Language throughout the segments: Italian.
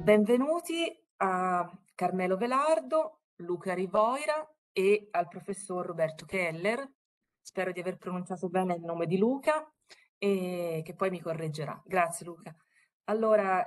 Benvenuti a Carmelo Velardo, Luca Rivoira e al professor Roberto Keller. Spero di aver pronunciato bene il nome di Luca e che poi mi correggerà. Grazie Luca. Allora,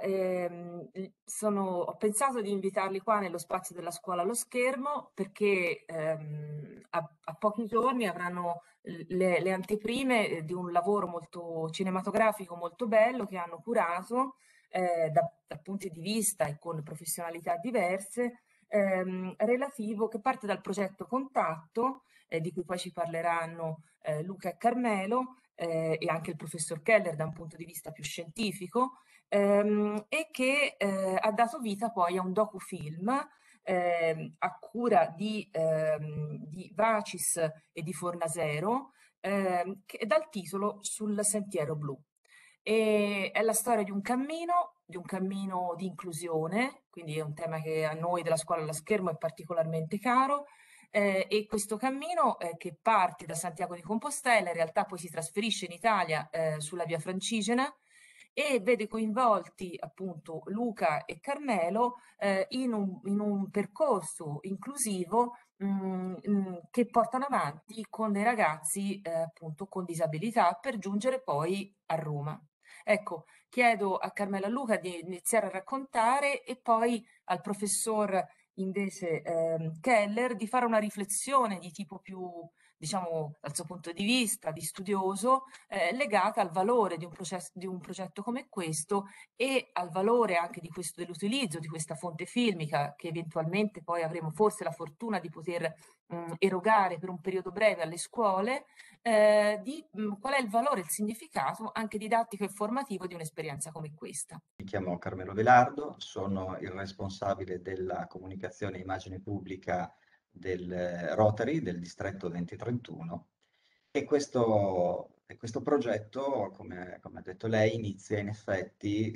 ho pensato di invitarli qua nello spazio della scuola allo schermo perché a pochi giorni avranno le anteprime di un lavoro molto cinematografico molto bello che hanno curato da punti di vista e con professionalità diverse, relativo che parte dal progetto Contatto, di cui poi ci parleranno Luca e Carmelo, e anche il professor Keller da un punto di vista più scientifico, e che ha dato vita poi a un docufilm a cura di Vacis e di Fornasero, dal titolo Sul sentiero blu. E è la storia di un cammino di inclusione, quindi è un tema che a noi della scuola allo schermo è particolarmente caro. E questo cammino che parte da Santiago di Compostela, in realtà poi si trasferisce in Italia sulla via Francigena e vede coinvolti appunto Luca e Carmelo in un percorso inclusivo che portano avanti con dei ragazzi appunto con disabilità per giungere poi a Roma. Ecco, chiedo a Carmela Luca di iniziare a raccontare e poi al professor invece Keller di fare una riflessione di tipo più, diciamo, dal suo punto di vista di studioso, legata al valore di un progetto come questo e al valore anche dell'utilizzo di questa fonte filmica che eventualmente poi avremo forse la fortuna di poter erogare per un periodo breve alle scuole, qual è il valore, il significato anche didattico e formativo di un'esperienza come questa. Mi chiamo Carmelo Velardo, sono il responsabile della comunicazione e immagine pubblica del Rotary del distretto 2031 e questo progetto, come ha detto lei, inizia in effetti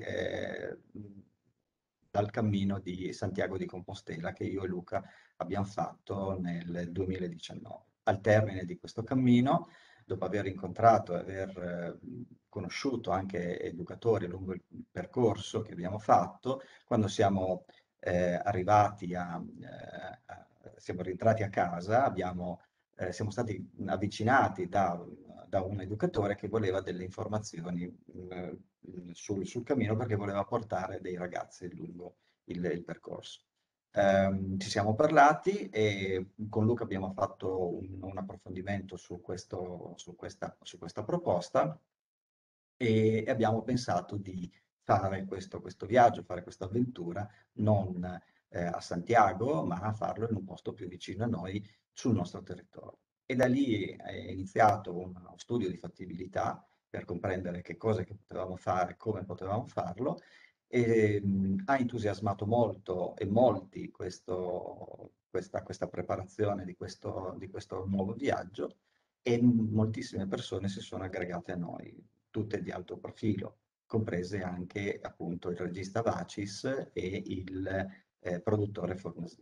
dal cammino di Santiago di Compostela che io e Luca abbiamo fatto nel 2019. Al termine di questo cammino, dopo aver incontrato e aver conosciuto anche educatori lungo il percorso che abbiamo fatto, quando siamo arrivati siamo rientrati a casa, siamo stati avvicinati da un educatore che voleva delle informazioni sul cammino perché voleva portare dei ragazzi lungo il percorso. Ci siamo parlati e con Luca abbiamo fatto un approfondimento su questa proposta e abbiamo pensato di fare questo viaggio, fare questa avventura non a Santiago, ma a farlo in un posto più vicino a noi, sul nostro territorio. E da lì è iniziato uno studio di fattibilità per comprendere che cosa che potevamo fare, come potevamo farlo, e ha entusiasmato molto e molti questa preparazione di questo nuovo viaggio e moltissime persone si sono aggregate a noi, tutte di alto profilo, comprese anche appunto il regista Vacis e il produttore Fornasino.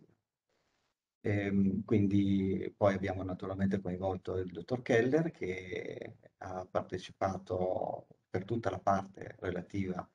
Quindi poi abbiamo naturalmente coinvolto il dottor Keller che ha partecipato per tutta la parte relativa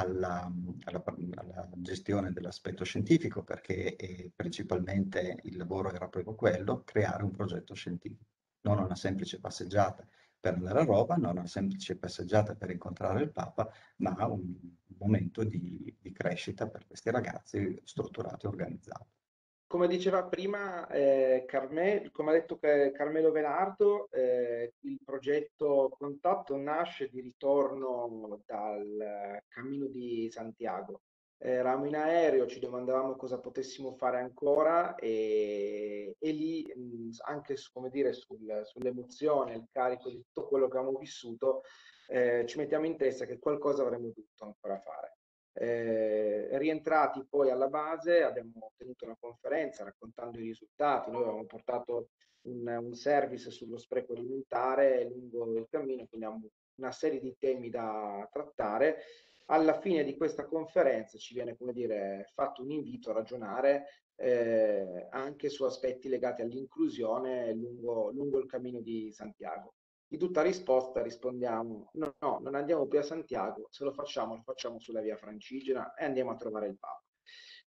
alla gestione dell'aspetto scientifico perché principalmente il lavoro era proprio quello, creare un progetto scientifico, non una semplice passeggiata per andare a Roma, non una semplice passeggiata per incontrare il Papa, ma un momento di crescita per questi ragazzi strutturato e organizzato. Come diceva prima, come ha detto Carmelo Velardo, il progetto Contatto nasce di ritorno dal Cammino di Santiago. Eravamo in aereo, ci domandavamo cosa potessimo fare ancora e lì, anche come dire, sull'emozione, il carico di tutto quello che abbiamo vissuto, ci mettiamo in testa che qualcosa avremmo dovuto ancora fare. Rientrati poi alla base abbiamo tenuto una conferenza raccontando i risultati. Noi avevamo portato un service sullo spreco alimentare lungo il cammino, quindi abbiamo una serie di temi da trattare. Alla fine di questa conferenza ci viene, come dire, fatto un invito a ragionare anche su aspetti legati all'inclusione lungo il cammino di Santiago. Di tutta risposta rispondiamo: no, no, non andiamo più a Santiago, se lo facciamo sulla via Francigena e andiamo a trovare il Papa.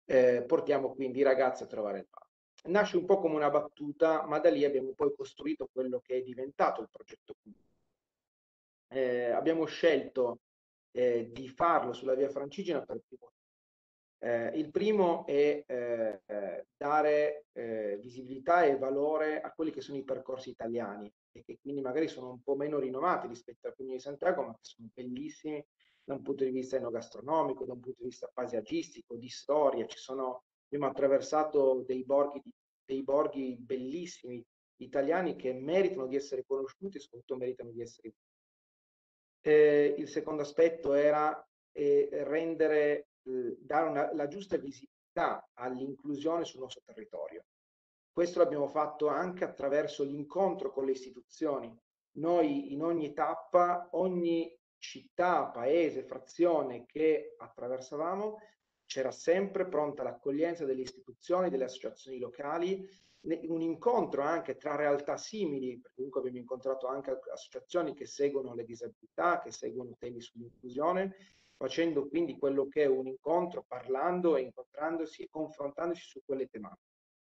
portiamo quindi i ragazzi a trovare il mare. Nasce un po' come una battuta, ma da lì abbiamo poi costruito quello che è diventato il progetto comune. Abbiamo scelto di farlo sulla via Francigena per più motivi. Il primo è dare visibilità e valore a quelli che sono i percorsi italiani e che quindi magari sono un po' meno rinomati rispetto al Cammino di Santiago, ma che sono bellissimi da un punto di vista enogastronomico, da un punto di vista paesaggistico, di storia. Abbiamo attraversato dei borghi bellissimi italiani che meritano di essere conosciuti e soprattutto meritano di essere visti. Il secondo aspetto era dare la giusta visibilità all'inclusione sul nostro territorio. Questo l'abbiamo fatto anche attraverso l'incontro con le istituzioni. Noi in ogni tappa, ogni città, paese, frazione che attraversavamo, c'era sempre pronta l'accoglienza delle istituzioni, delle associazioni locali, un incontro anche tra realtà simili, perché comunque abbiamo incontrato anche associazioni che seguono le disabilità, che seguono temi sull'inclusione, facendo quindi quello che è un incontro, parlando e incontrandosi e confrontandosi su quelle tematiche.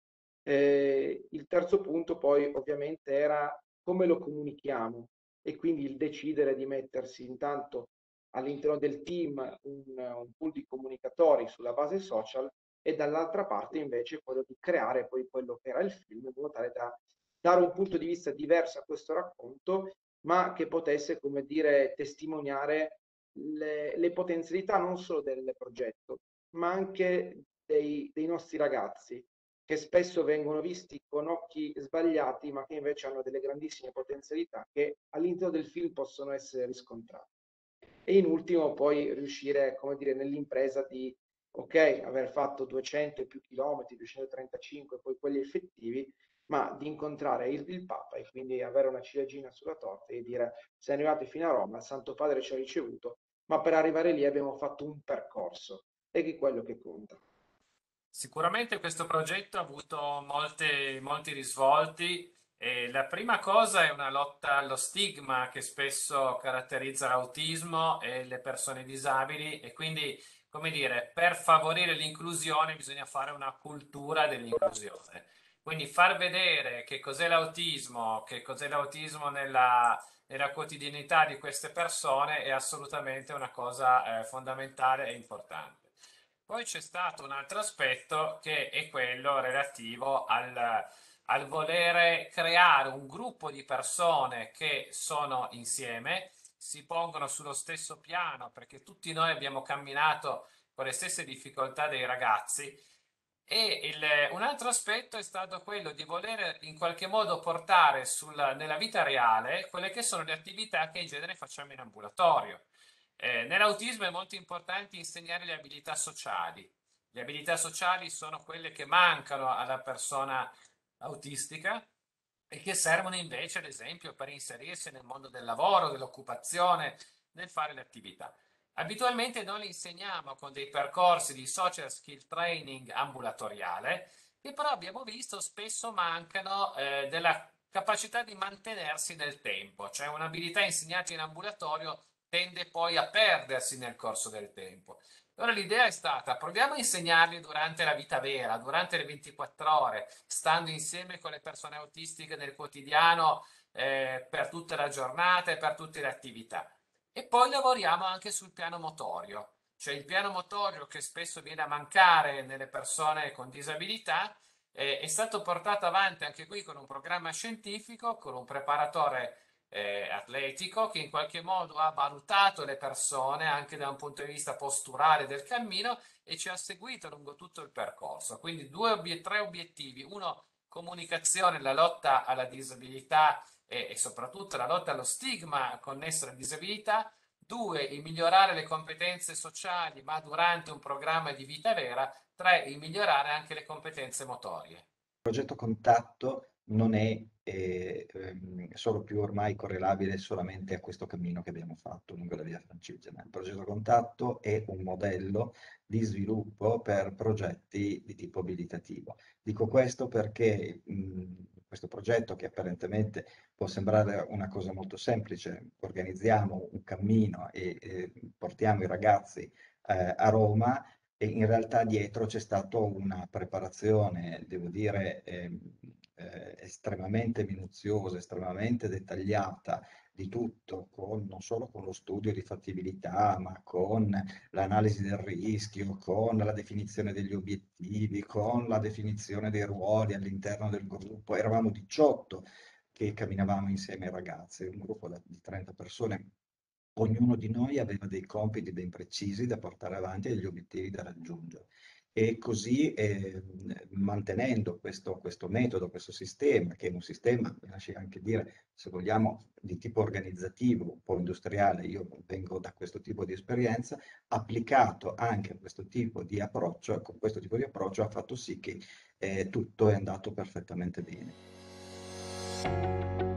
Il terzo punto poi ovviamente era come lo comunichiamo e quindi il decidere di mettersi intanto all'interno del team un pool di comunicatori sulla base social e dall'altra parte invece quello di creare poi quello che era il film in modo tale da dare un punto di vista diverso a questo racconto, ma che potesse, come dire, testimoniare le potenzialità non solo del progetto, ma anche dei nostri ragazzi, che spesso vengono visti con occhi sbagliati, ma che invece hanno delle grandissime potenzialità che all'interno del film possono essere riscontrate. E in ultimo poi riuscire, come dire, nell'impresa di, ok, aver fatto 200 e più chilometri, 235, poi quelli effettivi, ma di incontrare il Papa e quindi avere una ciliegina sulla torta e dire siamo arrivati fino a Roma, il Santo Padre ci ha ricevuto, ma per arrivare lì abbiamo fatto un percorso e che è quello che conta. Sicuramente questo progetto ha avuto molti risvolti. E la prima cosa è una lotta allo stigma che spesso caratterizza l'autismo e le persone disabili e quindi, come dire, per favorire l'inclusione bisogna fare una cultura dell'inclusione. Quindi far vedere che cos'è l'autismo nella quotidianità di queste persone è assolutamente una cosa fondamentale e importante. Poi c'è stato un altro aspetto che è quello relativo al volere creare un gruppo di persone che sono insieme, si pongono sullo stesso piano, perché tutti noi abbiamo camminato con le stesse difficoltà dei ragazzi. Un altro aspetto è stato quello di voler in qualche modo portare nella vita reale quelle che sono le attività che in genere facciamo in ambulatorio. Nell'autismo è molto importante insegnare le abilità sociali. Le abilità sociali sono quelle che mancano alla persona autistica e che servono invece, ad esempio, per inserirsi nel mondo del lavoro, dell'occupazione, nel fare le attività. Abitualmente noi le insegniamo con dei percorsi di social skill training ambulatoriale, che però abbiamo visto spesso mancano della capacità di mantenersi nel tempo, cioè un'abilità insegnata in ambulatorio tende poi a perdersi nel corso del tempo. Allora l'idea è stata, proviamo a insegnarli durante la vita vera, durante le 24 ore, stando insieme con le persone autistiche nel quotidiano per tutta la giornata e per tutte le attività. E poi lavoriamo anche sul piano motorio, cioè il piano motorio che spesso viene a mancare nelle persone con disabilità è stato portato avanti anche qui con un programma scientifico, con un preparatore atletico che in qualche modo ha valutato le persone anche da un punto di vista posturale del cammino e ci ha seguito lungo tutto il percorso. Quindi tre obiettivi: uno, comunicazione, la lotta alla disabilità e soprattutto la lotta allo stigma connesso alla disabilità; due, il migliorare le competenze sociali ma durante un programma di vita vera; tre, il migliorare anche le competenze motorie. Il progetto Contatto non è solo più ormai correlabile solamente a questo cammino che abbiamo fatto lungo la via Francigena. Il progetto Contatto è un modello di sviluppo per progetti di tipo abilitativo. Dico questo perché questo progetto, che apparentemente può sembrare una cosa molto semplice, organizziamo un cammino e portiamo i ragazzi a Roma, E in realtà dietro c'è stata una preparazione, devo dire, estremamente minuziosa, estremamente dettagliata di tutto, non solo con lo studio di fattibilità, ma con l'analisi del rischio, con la definizione degli obiettivi, con la definizione dei ruoli all'interno del gruppo. Eravamo 18 che camminavamo insieme ai ragazzi, un gruppo di 30 persone. Ognuno di noi aveva dei compiti ben precisi da portare avanti e degli obiettivi da raggiungere. E così, mantenendo questo metodo, questo sistema, che è un sistema, mi lasci anche dire, se vogliamo, di tipo organizzativo, un po' industriale, io vengo da questo tipo di esperienza, applicato anche a questo tipo di approccio, con questo tipo di approccio ha fatto sì che tutto è andato perfettamente bene.